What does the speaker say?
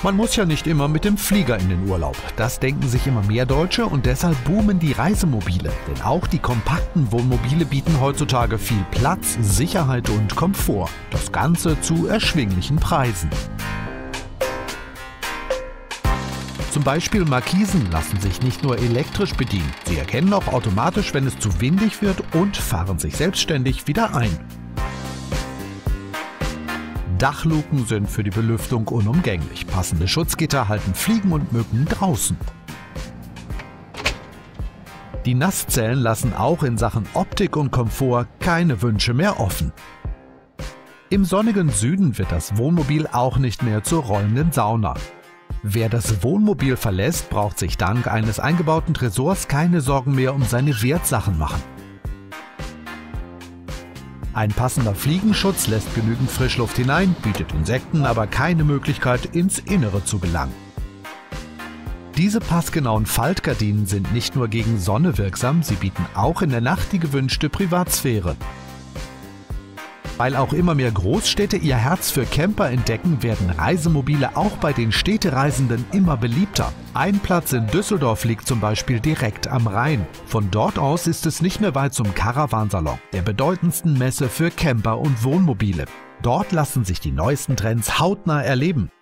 Man muss ja nicht immer mit dem Flieger in den Urlaub. Das denken sich immer mehr Deutsche und deshalb boomen die Reisemobile. Denn auch die kompakten Wohnmobile bieten heutzutage viel Platz, Sicherheit und Komfort. Das Ganze zu erschwinglichen Preisen. Zum Beispiel Markisen lassen sich nicht nur elektrisch bedienen. Sie erkennen auch automatisch, wenn es zu windig wird und fahren sich selbstständig wieder ein. Dachluken sind für die Belüftung unumgänglich. Passende Schutzgitter halten Fliegen und Mücken draußen. Die Nasszellen lassen auch in Sachen Optik und Komfort keine Wünsche mehr offen. Im sonnigen Süden wird das Wohnmobil auch nicht mehr zur rollenden Sauna. Wer das Wohnmobil verlässt, braucht sich dank eines eingebauten Tresors keine Sorgen mehr um seine Wertsachen machen. Ein passender Fliegenschutz lässt genügend Frischluft hinein, bietet Insekten aber keine Möglichkeit, ins Innere zu gelangen. Diese passgenauen Faltgardinen sind nicht nur gegen Sonne wirksam, sie bieten auch in der Nacht die gewünschte Privatsphäre. Weil auch immer mehr Großstädte ihr Herz für Camper entdecken, werden Reisemobile auch bei den Städtereisenden immer beliebter. Ein Platz in Düsseldorf liegt zum Beispiel direkt am Rhein. Von dort aus ist es nicht mehr weit zum Caravansalon, der bedeutendsten Messe für Camper und Wohnmobile. Dort lassen sich die neuesten Trends hautnah erleben.